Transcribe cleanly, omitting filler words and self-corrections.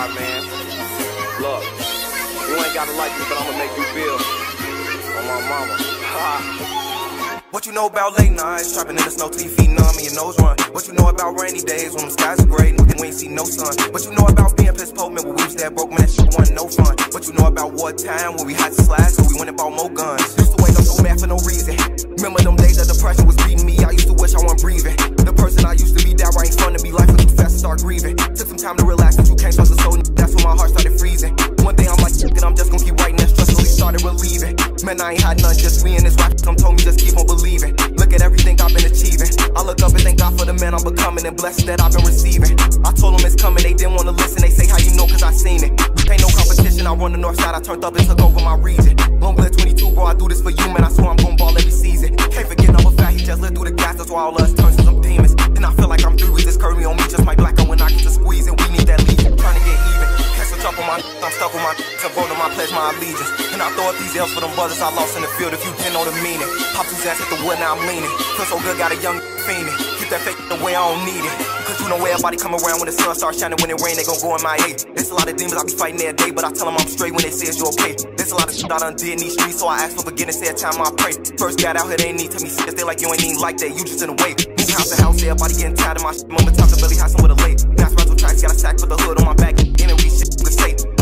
Alright, man. Look, you ain't gotta like me, but I'ma make you feel. On my mama. What you know about late nights, trapping in the snow till your feet numb and your nose run? What you know about rainy days when the skies are gray and we ain't see no sun? What you know about being pissed poor, man, when we was that broke, man, that shit wasn't no fun? What you know about wartime when we had to slide, so we went and bought more guns? Used to wake up so mad for no reason. Remember them days that depression was beating me, I used to wish I wasn't breathing. The person I used to be, that right in front of me, life was too fast to start grieving. Took some time to relax, but you can't trust the soul, that's when my heart started freezing. One day I'm like, and I'm just gonna keep writing, that stress really started relieving. Man, I ain't had none, just me and this rap, some told me just keep on believing. Look at everything I've been achieving. I look up and thank God for the man I'm becoming and blessings that I've been receiving. I told them it's coming, they didn't want to listen. They say how you know, cause I seen it. Ain't no competition, I run the north side, I turned up and took over my region. Long live 22, bro, I do this for you, man, I swear I'm gon' ball every season. Can't forget number 5, he just lived through the gas, that's why all of us turns to some demons. And I feel like I'm through with this curry on me, just my black on when I get to squeeze. And we need that lead, trying to get even. Can't switch up on my I'm stuck with my and vote on my pledge, my allegiance. And I throw up these L's for them brothers I lost in the field if you didn't know the meaning. Pop whose ass hit the wood, now I'm leaning. Feel so good, got a young fiending. Keep that fake the way I don't need it. Cause you know everybody come around when the sun starts shining. When it rain, they gon' go in my A. There's a lot of demons I be fighting every day, but I tell them I'm straight when they say it's you okay. There's a lot of shit I done did in these streets, so I ask for forgiveness every time I pray. First got out here, they ain't need to me serious. They like you ain't even like that, you just in the way. Move house to house, everybody getting tired of my shit. Moment times I really had some with a late. Now I rental tracks, got a sack, put the hood on my back. And we shit, we say.